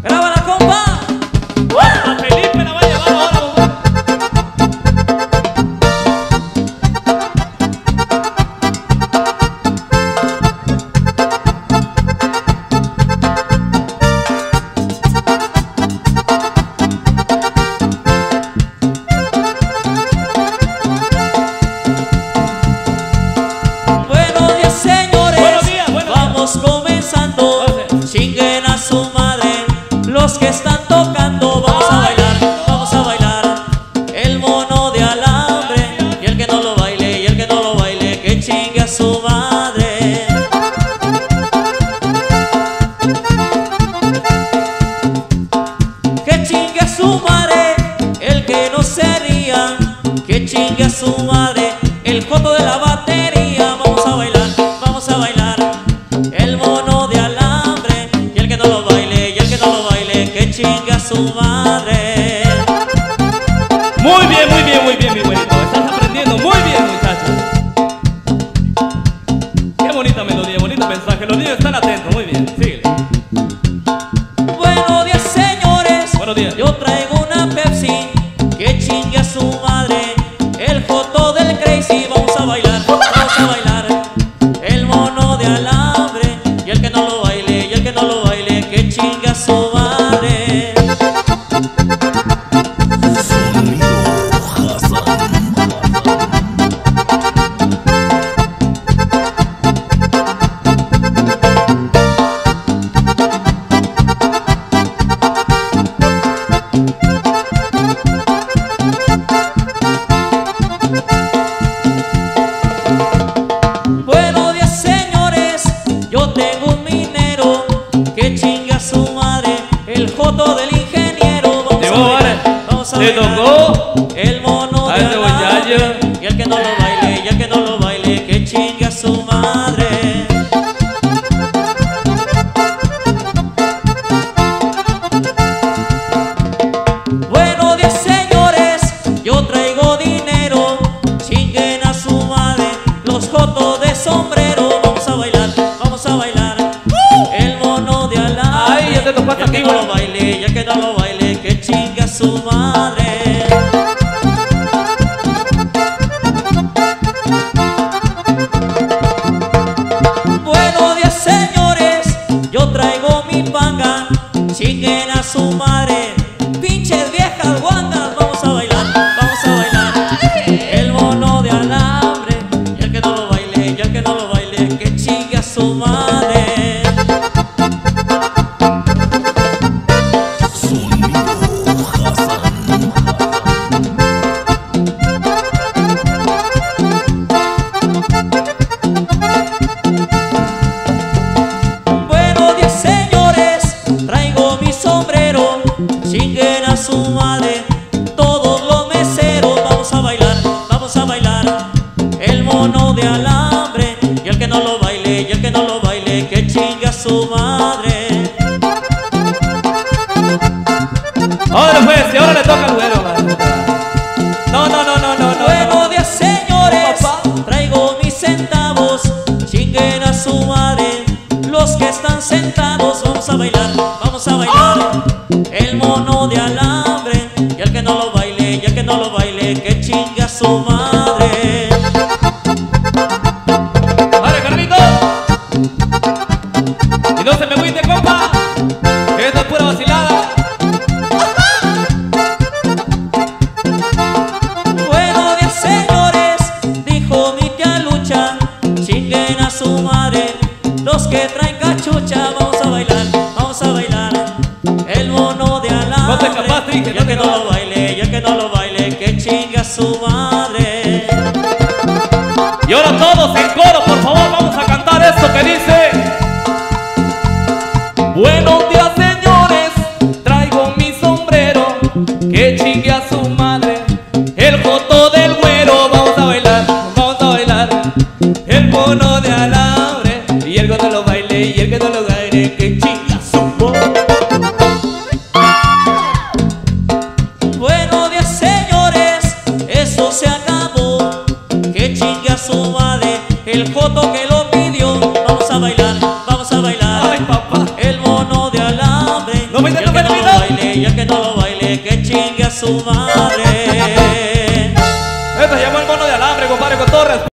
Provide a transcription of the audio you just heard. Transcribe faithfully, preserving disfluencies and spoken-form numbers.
Grábala, compa. A Felipe la va a llevar ahora, bomba. Buenos días, señores. Buenos días, buenos días. Vamos comenzando. Chinguen a su madre los que están tocando. Vamos a bailar, vamos a bailar el mono de alambre. Y el que no lo baile, y el que no lo baile, que chingue a su madre. Que chingue a su madre el que no se ría. Que chingue a su madre el joto de la batería. Vamos a bailar, vamos a bailar el mono de alambre. Y el que no lo baile, y el que no lo baile, que chingue a su madre. Muy bien, muy bien, muy bien, mi güerito. Estás aprendiendo muy bien, muchachos. Qué bonita melodía, bonito mensaje. Los niños están atentos, muy bien. Síguele. Buenos días, señores. Buenos días. Yo traigo una Pepsi. Que chingue a su madre el joto del Crazy. Vamos a bailar, vamos a bailar el mono de alambre. Y el que no lo baile, y el que no lo baile, que chingue a su madre. Buenos días, señores. Yo tengo un minero. Que chingue a su madre el joto del ingeniero. Vamos Llegó, a bailar, vale. vamos a Le bailar tocó el mono a de este alambre. muchacho. Y el que no lo baile, y el que no lo baile, que chingue a su madre. Buenos días, señores. Yo traigo dinero. Chinguen a su madre los jotos de sombrero. Vamos a bailar, vamos a bailar el mono de alambre. Ay, ya te tocó hasta Y el que aquí, no güey. lo baile, y el que no lo baile, que chingue a su madre. Buenos días, señores. Yo traigo mi panga. Chinguen a su madre pinches viejas guangas. Vamos a bailar, vamos a bailar el mono de alambre. Y el que no lo baile, y el que no lo baile, que chingue a su madre. Buenos días, señores. Traigo mi sombrero. Chinguen a su madre todos los meseros. Vamos a bailar, vamos a bailar el mono de alambre. Y el que no lo baile, y el que no lo baile, que chingue a su madre. Ahora pues, y ahora le toca al güero, vale. No, no, no, no, no, no. Buenos días, señores. Traigo mis centavos. Chinguen a su madre los que están sentados. Vamos a bailar, vamos a bailar el mono de alambre. Y el que no lo baile, y el que no lo baile, que chingue a su madre. Vale, Carlito. Y no se me agüite, compa. Que esto es pura vacilada. Buenos días, señores. Dijo mi tía Lucha. Chinguen a su madre los que traen cachucha. Vamos a bailar, vamos a bailar el mono de alambre. No te escapaste, que y no el te que no lo escapaste. baile, y el que no lo baile, que chingue a su madre. Y ahora todos en coro, por favor, vamos a cantar esto que dice: buenos días, señores, traigo mi sombrero, que chingue a su madre el joto del güero. Vamos a bailar, vamos a bailar el mono de alambre. Y el que no lo baile, y el que no lo baile, que chingue a su madre. su madre. Esto se llamó el mono de alambre, compadre, con todo respeto.